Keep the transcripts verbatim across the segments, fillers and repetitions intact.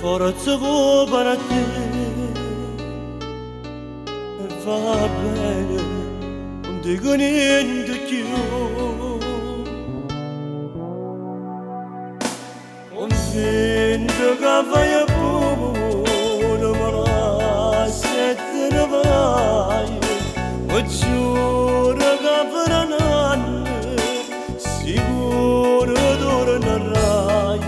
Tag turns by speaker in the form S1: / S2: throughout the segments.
S1: forza vuoi per te e va bene, non dico niente più. Convinto che vai buono, ma la sette ne vai, ma giuro che per un anno sicuro tornerai.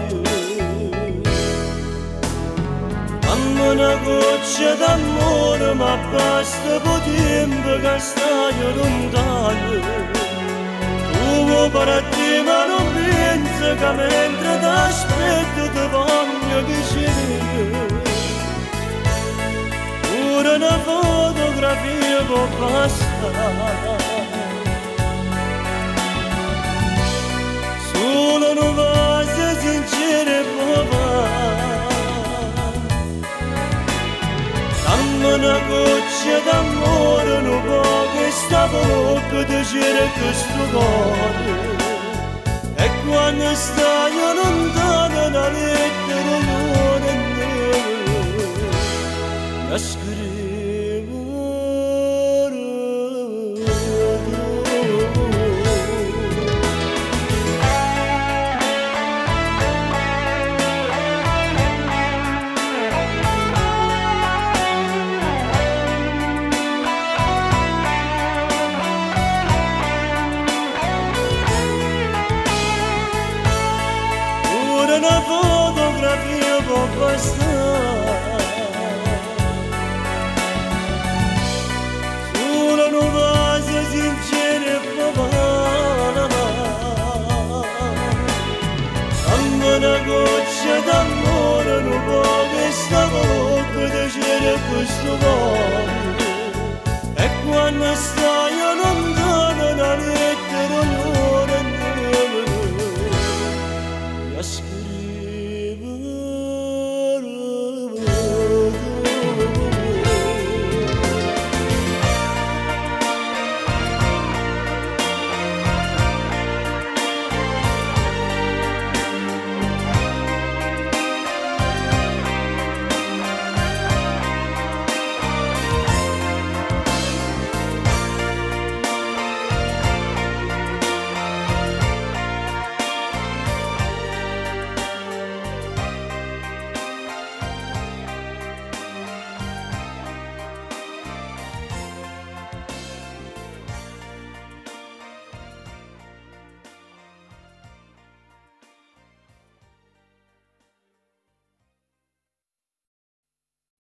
S1: Mamma una goccia d'amore, ma basta po' tempo che stai lontano. Tu vuoi partire ma non pensi che mentre ti aspetto ti voglio piacere. Pure una fotografia può bastare, solo una vase sincera può fare. Dammi una goccia d'amore, non può che sta bocca ti cerca sto cuore. E quando stai lontano una lettera non è neve, la scrivo una fotografia può bastare, solo una vase sincera può fare. Dammi una goccia d'amore, non può che sta bocca ti cerca questo cuore. E quando stai lontano una lettera non è neve, la scrivo.